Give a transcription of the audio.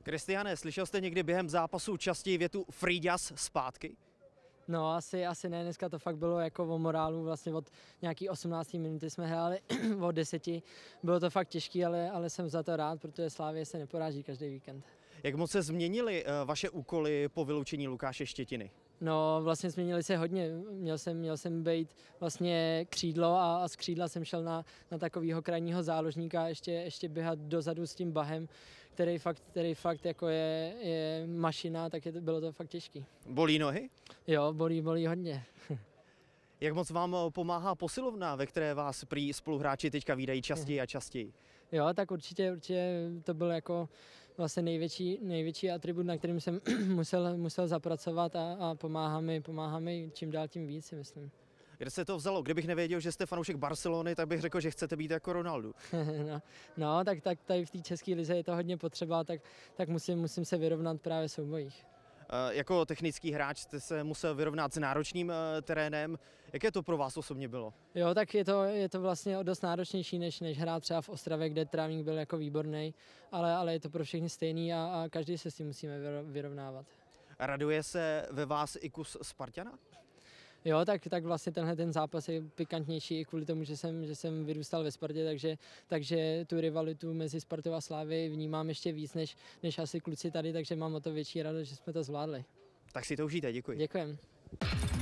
Kristiane, slyšel jste někdy během zápasu častěji větu Frýďas zpátky? No asi ne, dneska to fakt bylo jako o morálu, vlastně od nějaký 18. minuty jsme hráli od 10. Bylo to fakt těžký, ale jsem za to rád, protože Slavie se neporáží každý víkend. Jak moc se změnily vaše úkoly po vyloučení Lukáše Štětiny? No vlastně změnili se hodně, měl jsem být vlastně křídlo a z křídla jsem šel na takového krajního záložníka ještě běhat dozadu s tím Bahem, který fakt jako je mašina, tak bylo to fakt těžký. Bolí nohy? Jo, bolí hodně. Jak moc vám pomáhá posilovna, ve které vás prý spoluhráči teďka vídají častěji a častěji? Jo, tak určitě to byl jako vlastně největší atribut, na kterým jsem musel zapracovat a pomáhá mi čím dál tím víc, si myslím. Kde se to vzalo? Kdybych nevěděl, že jste fanoušek Barcelony, tak bych řekl, že chcete být jako Ronaldo. no, tak tady v té české lize je to hodně potřeba, tak musím se vyrovnat právě v soubojích. Jako technický hráč jste se musel vyrovnat s náročným terénem. Jaké to pro vás osobně bylo? Jo, tak je to vlastně dost náročnější, než hrát třeba v Ostravě, kde trávník byl jako výborný, ale je to pro všechny stejný a každý se s tím musíme vyrovnávat. Raduje se ve vás i kus Spartana? Jo, tak vlastně ten zápas je pikantnější i kvůli tomu, že jsem vyrůstal ve Spartě, takže tu rivalitu mezi Spartou a Slavií vnímám ještě víc než asi kluci tady, takže mám o to větší radost, že jsme to zvládli. Tak si to užijte, děkuji. Děkujem.